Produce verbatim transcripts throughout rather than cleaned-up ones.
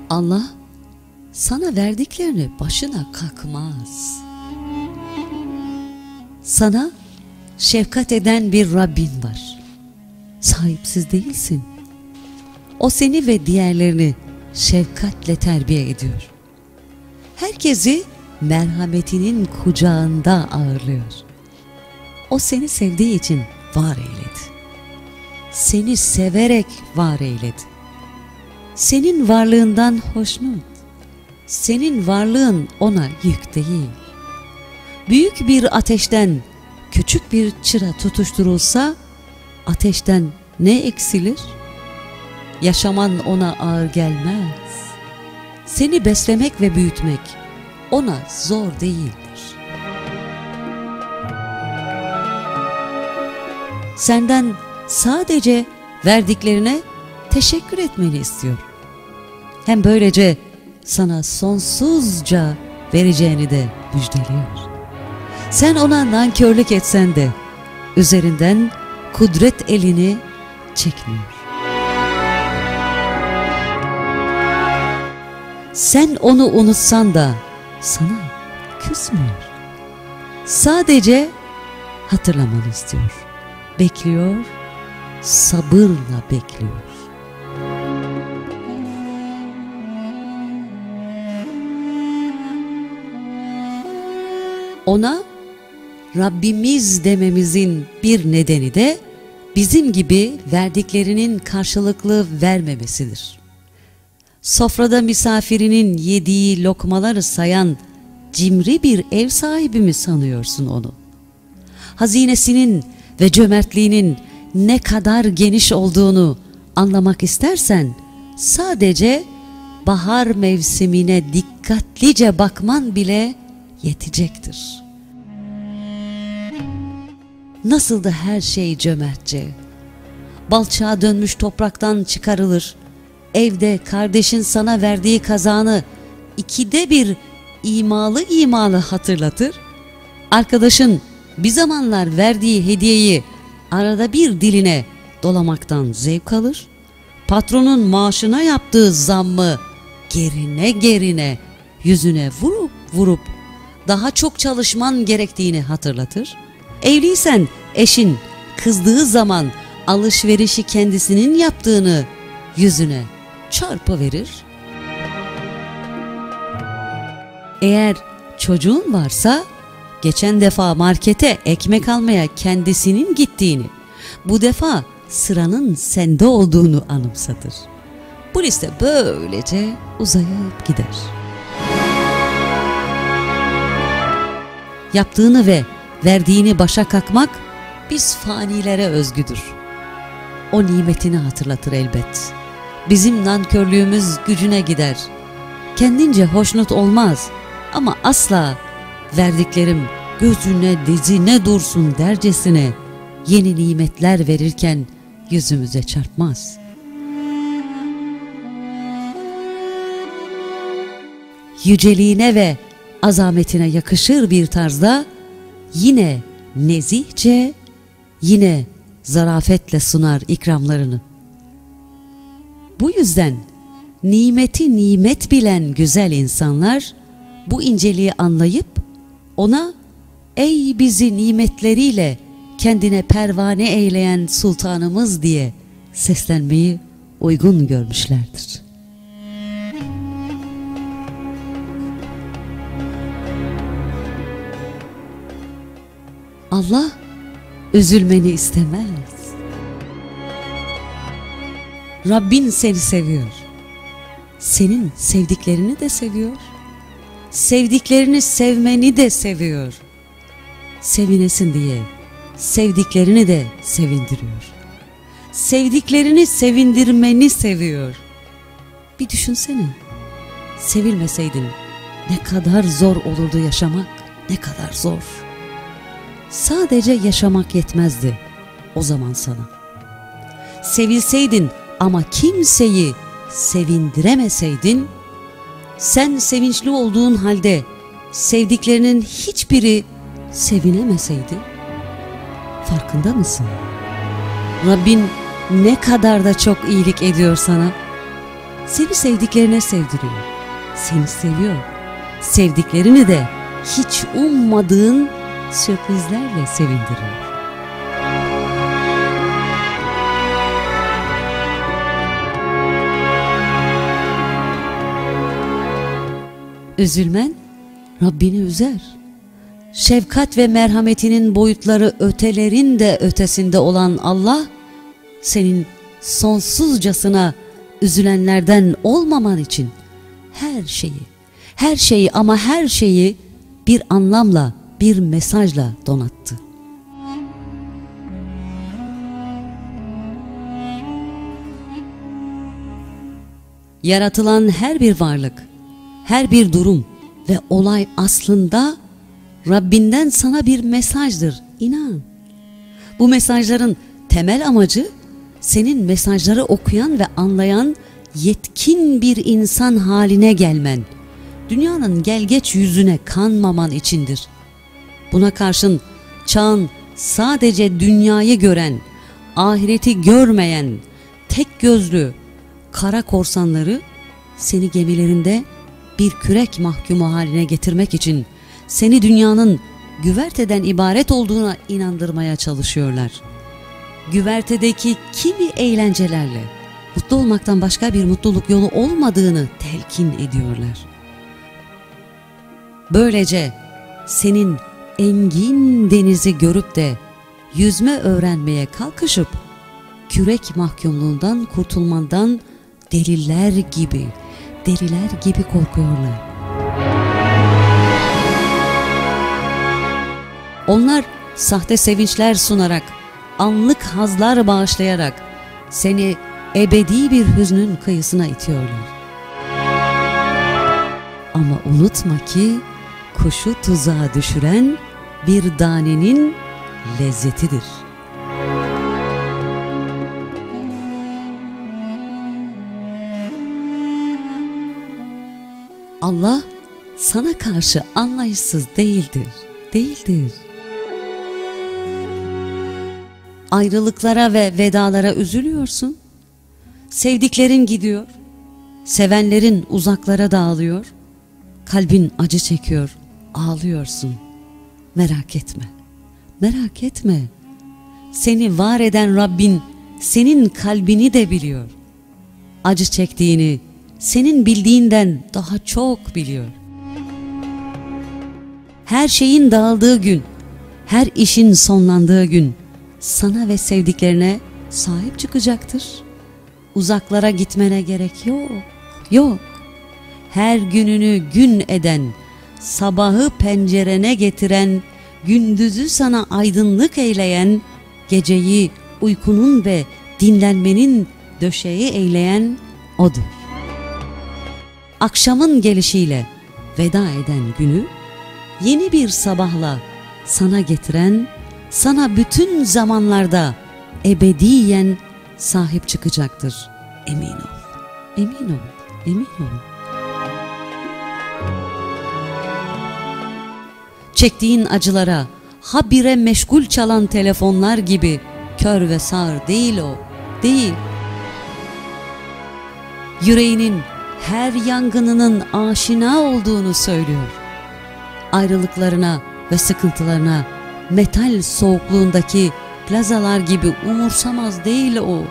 Allah sana verdiklerini başına kakmaz. Sana şefkat eden bir Rabbin var. Sahipsiz değilsin. O seni ve diğerlerini şefkatle terbiye ediyor. Herkesi merhametinin kucağında ağırlıyor. O seni sevdiği için var eyledi. Seni severek var eyledi. Senin varlığından hoşnut. Senin varlığın ona yük değil. Büyük bir ateşten küçük bir çıra tutuşturulsa ateşten ne eksilir? Yaşaman ona ağır gelmez. Seni beslemek ve büyütmek ona zor değildir. Senden sadece verdiklerine teşekkür etmeni istiyor. Hem böylece sana sonsuzca vereceğini de müjdeliyor. Sen ona nankörlük etsen de üzerinden kudret elini çekmiyor. Sen onu unutsan da sana küsmüyor. Sadece hatırlamanı istiyor. Bekliyor, sabırla bekliyor. Ona Rabbimiz dememizin bir nedeni de bizim gibi verdiklerinin karşılıklı vermemesidir. Sofrada misafirinin yediği lokmaları sayan cimri bir ev sahibi mi sanıyorsun onu? Hazinesinin ve cömertliğinin ne kadar geniş olduğunu anlamak istersen sadece bahar mevsimine dikkatlice bakman bile yetecektir. Nasıl da her şey cömertçe, balçağa dönmüş topraktan çıkarılır, evde kardeşin sana verdiği kazağını ikide bir imalı imalı hatırlatır, arkadaşın bir zamanlar verdiği hediyeyi arada bir diline dolamaktan zevk alır, patronun maaşına yaptığı zammı gerine gerine yüzüne vurup vurup daha çok çalışman gerektiğini hatırlatır. Evliysen eşin kızdığı zaman alışverişi kendisinin yaptığını yüzüne çarpıverir. Eğer çocuğun varsa geçen defa markete ekmek almaya kendisinin gittiğini, bu defa sıranın sende olduğunu anımsatır. Bu liste böylece uzayıp gider. Yaptığını ve verdiğini başa kakmak biz fanilere özgüdür. O nimetini hatırlatır elbet. Bizim nankörlüğümüz gücüne gider. Kendince hoşnut olmaz ama asla verdiklerim gözüne dizine dursun dercesine yeni nimetler verirken yüzümüze çarpmaz. Yüceliğine ve azametine yakışır bir tarzda yine nezihce, yine zarafetle sunar ikramlarını. Bu yüzden nimeti nimet bilen güzel insanlar bu inceliği anlayıp ona ey bizi nimetleriyle kendine pervane eyleyen sultanımız diye seslenmeyi uygun görmüşlerdir. Allah üzülmeni istemez. Rabbin seni seviyor. Senin sevdiklerini de seviyor. Sevdiklerini sevmeni de seviyor. Sevinesin diye sevdiklerini de sevindiriyor. Sevdiklerini sevindirmeni seviyor. Bir düşünsene. Sevilmeseydin ne kadar zor olurdu yaşamak, ne kadar zor. Sadece yaşamak yetmezdi o zaman sana. Sevilseydin ama kimseyi sevindiremeseydin, sen sevinçli olduğun halde sevdiklerinin hiçbiri sevinemeseydi, farkında mısın? Rabbin ne kadar da çok iyilik ediyor sana. seni sevdiklerine sevdiriyor. Seni seviyor. Sevdiklerini de hiç ummadığın sürprizlerle sevindiriyor. Üzülmen Rabbini üzer. Şefkat ve merhametinin boyutları ötelerin de ötesinde olan Allah, senin sonsuzcasına üzülenlerden olmaman için her şeyi, her şeyi ama her şeyi bir anlamla, bir mesajla donattı. Yaratılan her bir varlık, her bir durum ve olay aslında Rabbinden sana bir mesajdır, inan. Bu mesajların temel amacı senin mesajları okuyan ve anlayan yetkin bir insan haline gelmen, dünyanın gelgeç yüzüne kanmaman içindir. Buna karşın çağın sadece dünyayı gören, ahireti görmeyen, tek gözlü kara korsanları seni gemilerinde bir kürek mahkumu haline getirmek için seni dünyanın güverteden ibaret olduğuna inandırmaya çalışıyorlar. Güvertedeki kimi eğlencelerle mutlu olmaktan başka bir mutluluk yolu olmadığını telkin ediyorlar. Böylece senin engin denizi görüp de yüzme öğrenmeye kalkışıp kürek mahkumluğundan kurtulmandan deliler gibi, deliler gibi korkuyorlar. Onlar sahte sevinçler sunarak, anlık hazlar bağışlayarak seni ebedi bir hüznün kıyısına itiyorlar. Ama unutma ki kuşu tuzağa düşüren bir danenin lezzetidir. Allah sana karşı anlayışsız değildir, değildir. Ayrılıklara ve vedalara üzülüyorsun. Sevdiklerin gidiyor, sevenlerin uzaklara dağılıyor. Kalbin acı çekiyor, ağlıyorsun. Merak etme, merak etme. Seni var eden Rabbin senin kalbini de biliyor. Acı çektiğini senin bildiğinden daha çok biliyor. Her şeyin dağıldığı gün, her işin sonlandığı gün sana ve sevdiklerine sahip çıkacaktır. Uzaklara gitmene gerek yok, yok. Her gününü gün eden, sabahı pencerene getiren, gündüzü sana aydınlık eyleyen, geceyi uykunun ve dinlenmenin döşeği eyleyen O'dur. Akşamın gelişiyle veda eden günü, yeni bir sabahla sana getiren, sana bütün zamanlarda ebediyen sahip çıkacaktır. Emin ol, emin ol, emin ol. Çektiğin acılara habire meşgul çalan telefonlar gibi kör ve sağır değil o, değil. Yüreğinin her yangınının aşina olduğunu söylüyor. Ayrılıklarına ve sıkıntılarına metal soğukluğundaki plazalar gibi umursamaz değil o.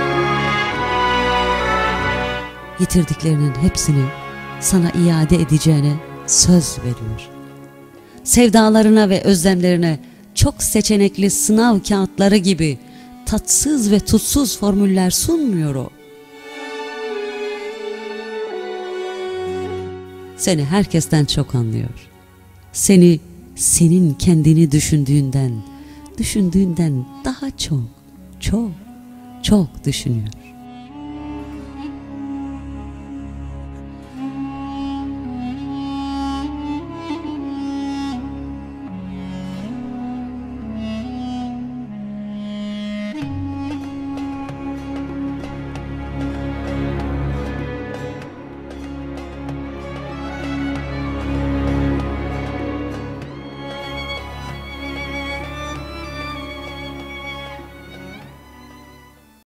Yitirdiklerinin hepsini sana iade edeceğine söz veriyor. Sevdalarına ve özlemlerine çok seçenekli sınav kağıtları gibi tatsız ve tutsuz formüller sunmuyor o. Seni herkesten çok anlıyor. Seni senin kendini düşündüğünden, düşündüğünden daha çok, çok, çok düşünüyor.